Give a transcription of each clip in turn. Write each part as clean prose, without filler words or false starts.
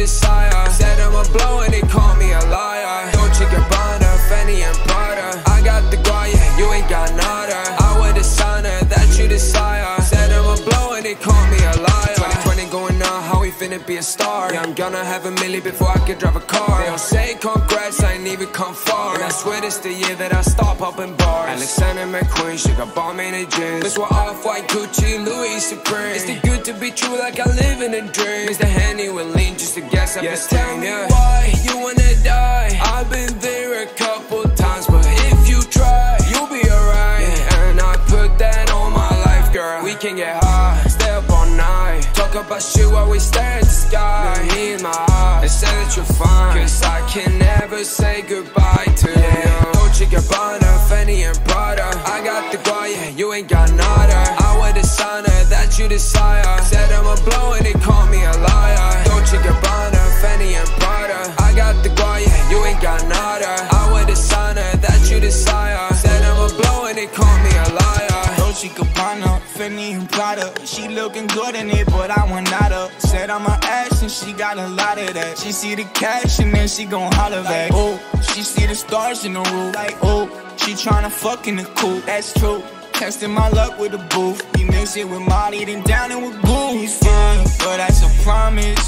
desire. Said I'm a blow and they call me a liar. Dolce Gabbana, Fendi and Prada. I got the guy, yeah, you ain't got nada. I wear the designer that you desire. Said I'm a blow and they call me a liar. 2020 going on, how we finna be a star? Yeah, I'm gonna have a milli before I can drive a car. They don't say congrats, I ain't even come far. And I swear this the year that I stop popping bars. Alexander McQueen, she got bomb in the jeans. This what Off-White, Gucci, Louis Supreme. It's the good to be true like I live in a dream. It's the Henny with lean just to guess up the steam. Tell me why you wanna die. I've been there a couple times, but if you try, you'll be alright. Yeah, and I put that on my life, girl. We can get high, stay up all night. Talk about shit while we stare at the sky. Me in my eyes, they say that you're fine, cause I can never say goodbye to you. Dolce Gabbana, Fendi and Prada. I got the guy, yeah, you ain't got nada. I wear the designer that you desire. Said I'm a blow and they call me a liar. Dolce Gabbana, Fendi and Prada. I got the guy, yeah, you ain't got nada. I wear the designer that you desire. Said I'm a blow and they call me a liar. Dolce Gabbana, Fendi and Prada. She looking good in it, but I want nada. Said I'm a ass and she got a lot of that. She see the cash and then she gon' holler back. Oh, she see the stars in the roof. Like, oh, she tryna fuck in the coupe. That's true. Testing my luck with the booth. We mix it with Molly, then down it with Goose. Yeah, but that's a promise.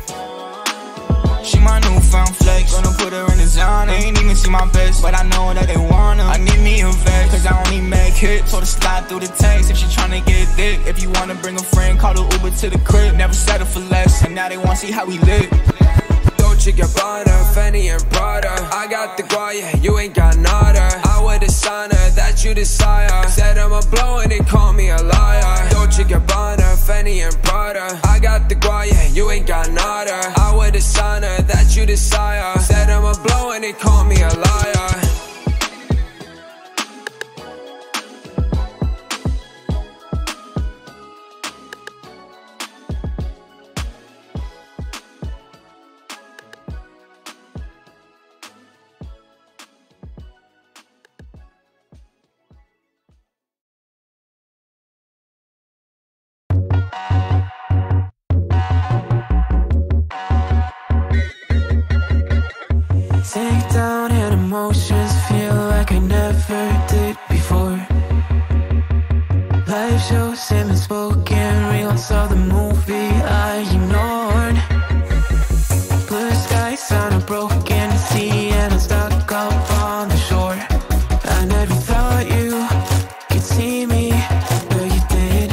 She my newfound flex. Gonna put her in the zone. They ain't even see my best, but I know that they wanna. I need me a vet, cause I only make hits. Told her slide through the text if she tryna get thick. If you wanna bring a friend, call the Uber to the crib. Never settle for less, and now they wanna see how we live. Dolce Gabbana, Fendi and Prada. I got the guy, yeah, you ain't got nada. I wear the designer that you desire. Said I'm a blow and they call me a liar. Dolce Gabbana, Fendi and Prada. I got the guy, yeah, you ain't got nada. I wear the designer that you desire. Said I'm a blow and they call me a liar. Take down and emotions feel like I never did before. Live shows, same spoken reels of the movie I ignored. Blue skies on a broken sea and I'm stuck up on the shore. I never thought you could see me, but you did.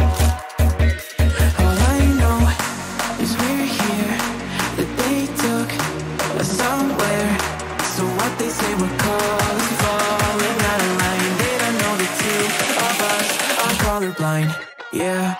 All I know is we're here, that they took us somewhere. So what they say we're calling, falling out of line. They don't know the two of us are colorblind, yeah.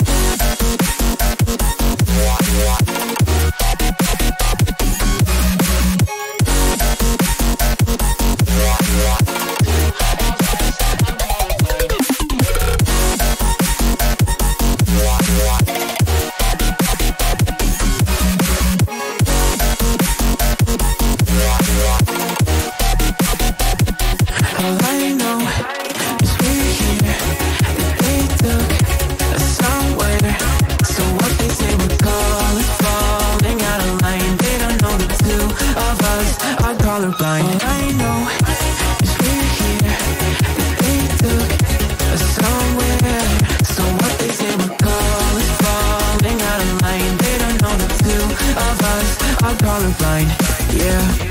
All I know is we're here, that they took us somewhere. So what they say we're calling, falling out of line. They don't know the two of us are colorblind. All I know is we're here, that they took us somewhere. So what they say we're calling, falling out of line. They don't know the two of us are colorblind, yeah.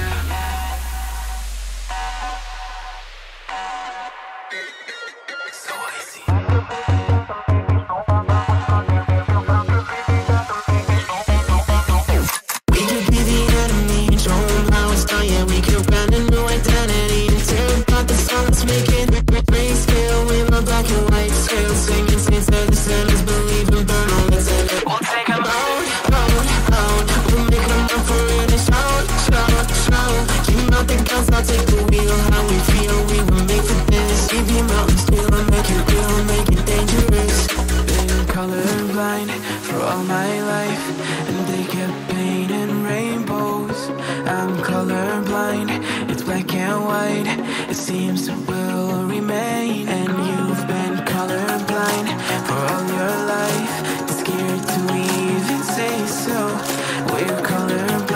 Colorblind for all my life, and they kept painting rainbows. I'm colorblind, it's black and white. It seems it will remain. And you've been colorblind for all your life. It's scared to even say so. We're colorblind.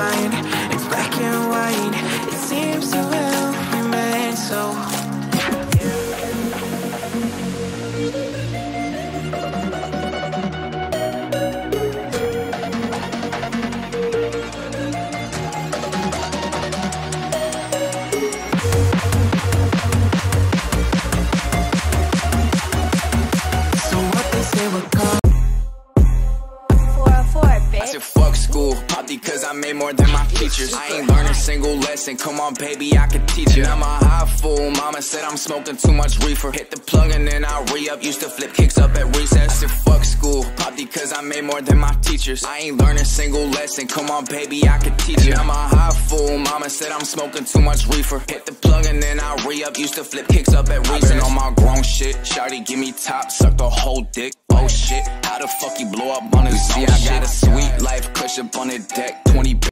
said fuck school, probably cause I made more than my teachers. I ain't learned a single lesson, come on baby, I could teach you. I'm a high fool, mama said I'm smoking too much reefer. Hit the plug and then I re-up, used to flip kicks up at recess. I said fuck school, probably cause I made more than my teachers. I ain't learned a single lesson, come on baby, I could teach you. I'm a high fool, mama said I'm smoking too much reefer. Hit the plug and then I re-up, used to flip kicks up at recess. I been on my grown shit, shawty give me top, suck the whole dick. Oh shit, how the fuck you blow up on his own shit? I got a sweet life, cush up on the deck, 20